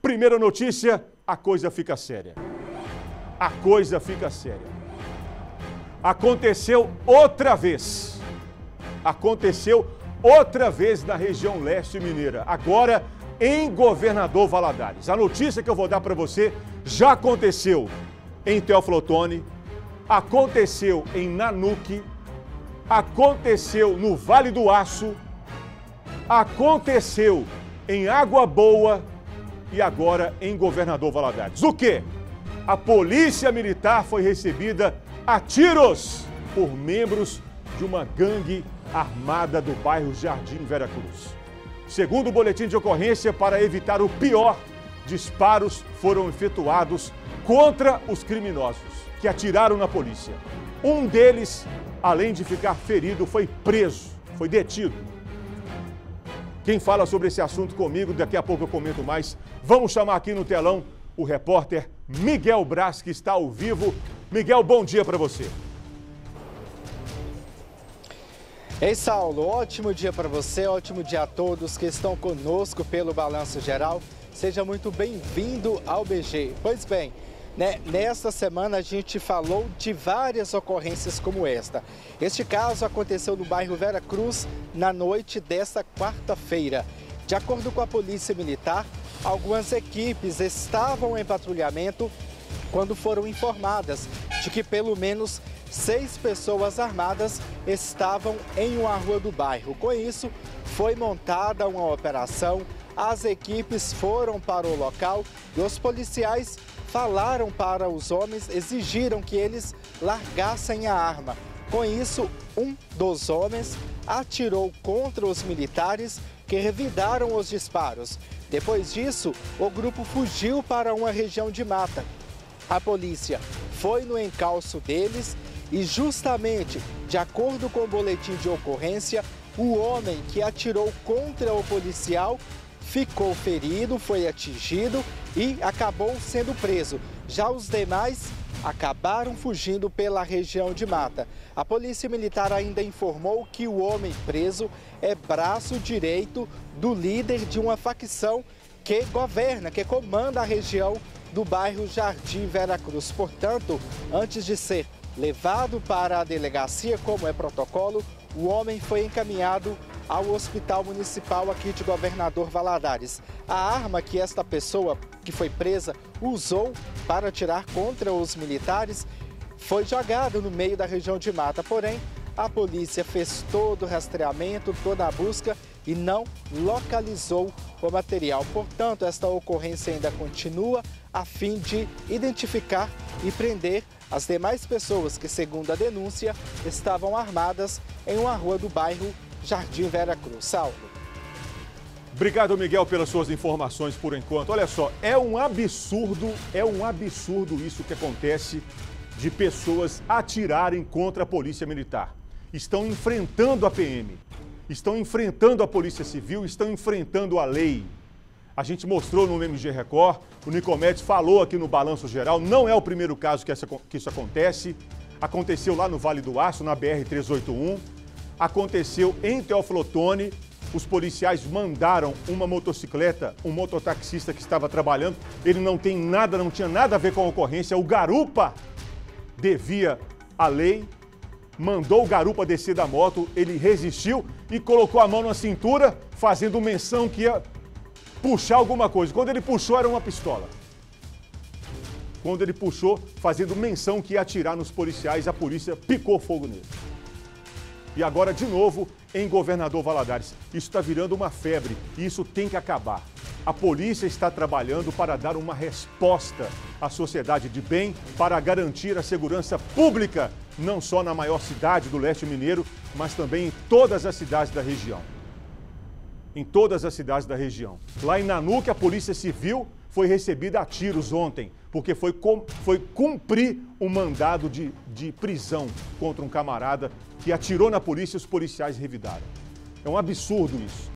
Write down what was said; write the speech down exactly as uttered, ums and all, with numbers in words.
Primeira notícia, a coisa fica séria. A coisa fica séria. Aconteceu outra vez. Aconteceu outra vez na região leste mineira. Agora em Governador Valadares. A notícia que eu vou dar para você já aconteceu em Teófilo Otoni, aconteceu em Nanuque, aconteceu no Vale do Aço, aconteceu em Água Boa e agora em Governador Valadares. O quê? A polícia militar foi recebida a tiros por membros de uma gangue armada do bairro Jardim Vera Cruz. Segundo o boletim de ocorrência, para evitar o pior, disparos foram efetuados contra os criminosos que atiraram na polícia. Um deles, além de ficar ferido, foi preso, foi detido. Quem fala sobre esse assunto comigo, daqui a pouco eu comento mais. Vamos chamar aqui no telão o repórter Miguel Braz, que está ao vivo. Miguel, bom dia para você. Ei, Saulo, ótimo dia para você, ótimo dia a todos que estão conosco pelo Balanço Geral. Seja muito bem-vindo ao B G. Pois bem, né, nesta semana a gente falou de várias ocorrências como esta. Este caso aconteceu no bairro Vera Cruz na noite desta quarta-feira. De acordo com a Polícia Militar, algumas equipes estavam em patrulhamento quando foram informadas de que pelo menos seis pessoas armadas estavam em uma rua do bairro. Com isso, foi montada uma operação, as equipes foram para o local e os policiais falaram para os homens, exigiram que eles largassem a arma. Com isso, um dos homens atirou contra os militares que revidaram os disparos. Depois disso, o grupo fugiu para uma região de mata. A polícia foi no encalço deles e justamente, de acordo com o boletim de ocorrência, o homem que atirou contra o policial ficou ferido, foi atingido e acabou sendo preso. Já os demais acabaram fugindo pela região de mata. A Polícia Militar ainda informou que o homem preso é braço direito do líder de uma facção que governa, que comanda a região do bairro Jardim Vera Cruz. Portanto, antes de ser levado para a delegacia, como é protocolo, o homem foi encaminhado ao Hospital Municipal aqui de Governador Valadares. A arma que esta pessoa que foi presa usou para atirar contra os militares foi jogada no meio da região de mata. Porém, a polícia fez todo o rastreamento, toda a busca e não localizou o material. Portanto, esta ocorrência ainda continua a fim de identificar e prender as demais pessoas que, segundo a denúncia, estavam armadas em uma rua do bairro Jardim Vera Cruz. Saulo. Obrigado, Miguel, pelas suas informações por enquanto. Olha só, é um absurdo, é um absurdo isso que acontece de pessoas atirarem contra a Polícia Militar. Estão enfrentando a P M, estão enfrentando a Polícia Civil, estão enfrentando a lei. A gente mostrou no M G Record, o Nicomedes falou aqui no Balanço Geral, não é o primeiro caso que, essa, que isso acontece. Aconteceu lá no Vale do Aço, na B R trezentos e oitenta e um. Aconteceu em Teófilo Otoni. Os policiais mandaram uma motocicleta, um mototaxista que estava trabalhando. Ele não tem nada, não tinha nada a ver com a ocorrência. O garupa devia a lei, mandou o garupa descer da moto, ele resistiu e colocou a mão na cintura, fazendo menção que ia puxar alguma coisa. Quando ele puxou, era uma pistola. Quando ele puxou, fazendo menção que ia atirar nos policiais, a polícia picou fogo nele. E agora, de novo, em Governador Valadares. Isso está virando uma febre e isso tem que acabar. A polícia está trabalhando para dar uma resposta à sociedade de bem, para garantir a segurança pública, não só na maior cidade do leste mineiro, mas também em todas as cidades da região. Em todas as cidades da região. Lá em Nanuque, a Polícia Civil foi recebida a tiros ontem, porque foi, com, foi cumprir um mandado de, de prisão contra um camarada que atirou na polícia e os policiais revidaram. É um absurdo isso.